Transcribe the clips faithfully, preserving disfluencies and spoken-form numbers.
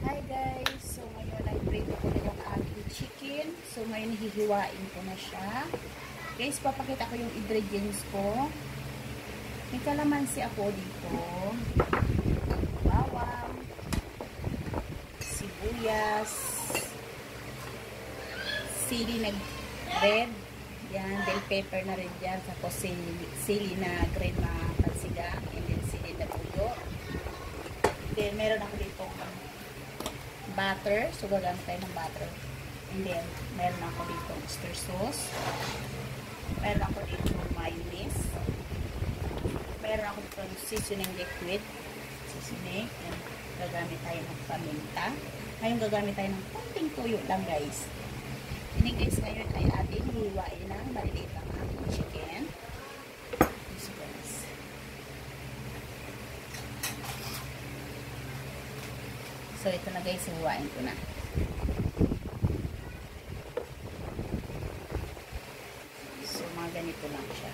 Hi guys! So ngayon ay prito ko na yung aking chicken. So ngayon hihiwain ko na siya. Guys, papakita ko yung ingredients ko. May kalamansi ako dito. Bawang. Sibuyas. Sili na red. Yan, bell pepper na rin dyan. Tapos sili, sili na green na pansigang. And then sili na tuyo. Then meron ako dito butter. So, gagamit tayo ng butter. And then, meron ako dito oyster sauce. Meron ako dito mayonnaise. Meron ako dito seasoning liquid. Seasoning. And gagamit tayo ng paminta. Ngayon, gagamit tayo ng konting tuyo lang, guys. Ini guys, ngayon ay ating hiwain ng maliliit ang ating chicken. Yes, guys. So, ito na guys, hiwain ko na. So, mga ganito lang siya.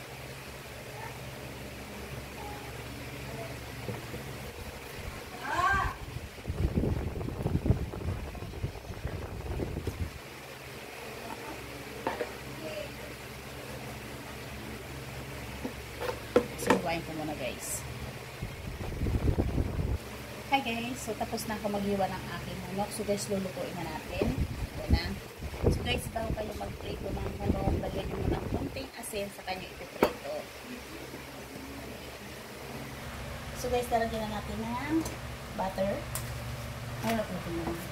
So, hiwain ko muna guys. Hi guys, so tapos na ako maghiwa ng aking manok. So guys, lulutuin na natin. Ito na. So guys, bago kayo magprito ng manok, lagyan nyo muna ng konting asin sa kanya ipiprito. So guys, lalagyan na natin ng butter. Ayun ako natin naman.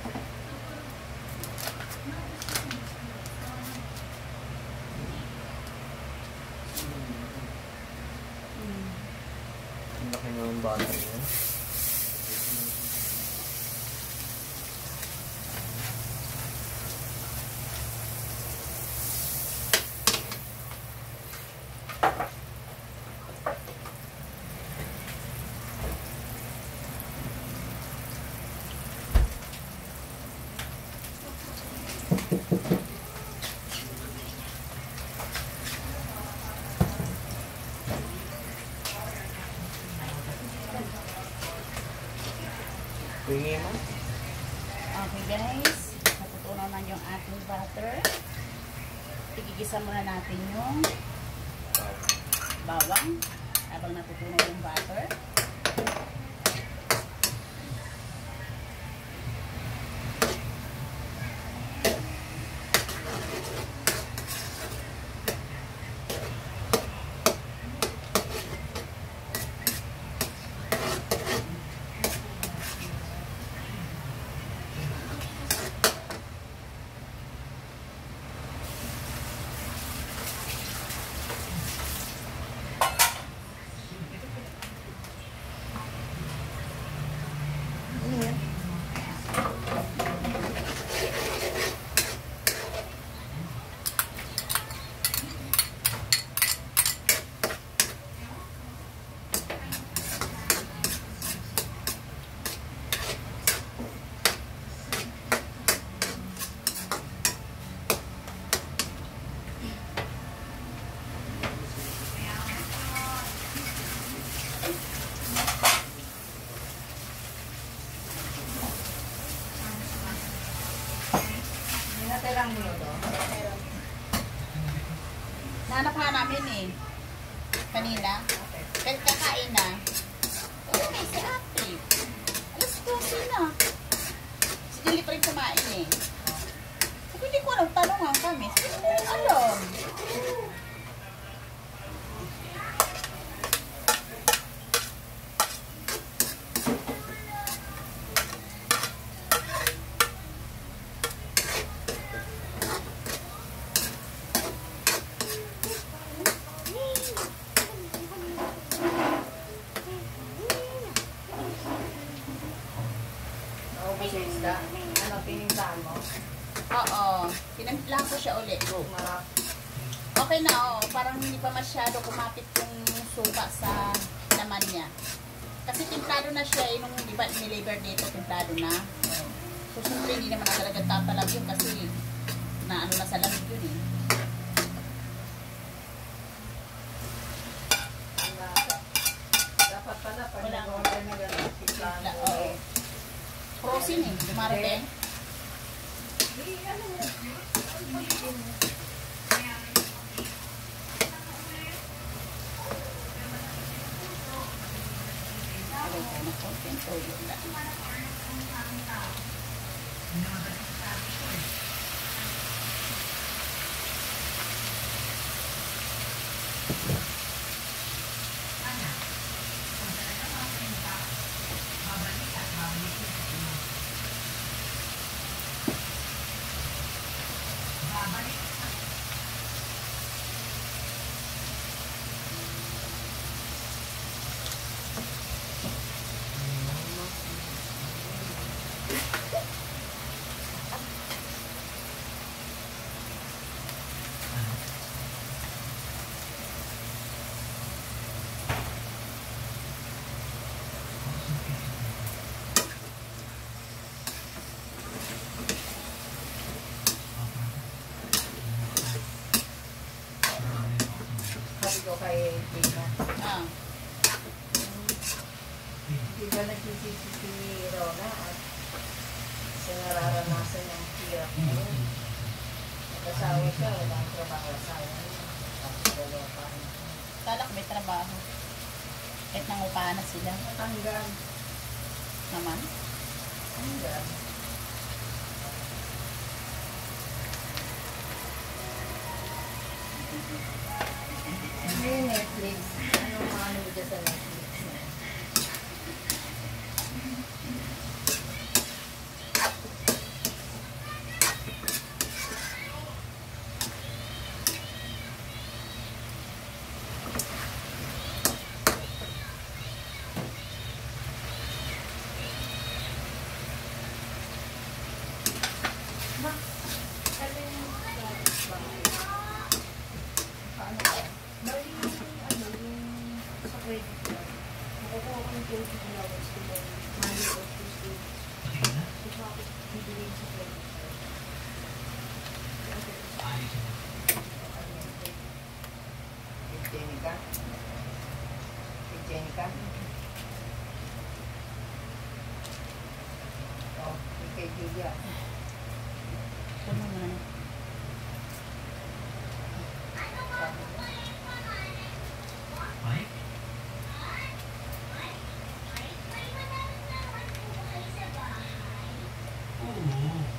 Ang laki ng butter yun. Tingin mo? Okay guys, natutunaw na yung ating butter. Igigisa muna natin yung bawang habang natutunaw yung butter. Natirang mo doon. Nanap nga namin eh. Kanina. Kahit kakain na. Oo, may si ate. Alas twelve na. Si Dili pa rin kumain eh. Sabi, hindi ko alam. Tanungan kami. Sabi, hindi ko alam. Isda. Ano, pinintahan mo? Oo. Pinampilahan ko siya ulit. Okay na, oo. Parang hindi pa masyado kumapit yung suka sa laman niya. Kasi timplado na siya eh. Nung di ba niliver dito, timplado na. So, siyempre hindi naman na talaga tatalab yun kasi na ano na sa lamig yun eh. Dapat pala, pag Wala. nag-order na gano'n, Wala, oo. Cross Asin eh, dumarating. Lagay tayo ng konting toyo lang. Sabi ko kay Tina, Ah, di ba nagsisisi si Rona at sa nararanasan ng hirap ngayon. Nag-asawa siya, wala ang trabaho asawa niya. Tapos dalawa pa. talak may trabaho. Kahit nangupahan na sila Hanggang, naman. hanggang. Ngayon Netflix, anong mga ano dyan sa Netflix na? Paano ba? Bali, ano, yung sa credit card, makukuha ko ng twenty allowance ko by Monday or Tuesday. So, bakit bibigay sa credit card? Kay Jenica? Kay Jenica? Oh, kay Julia. Puno mo na. Sabi ko. Oo.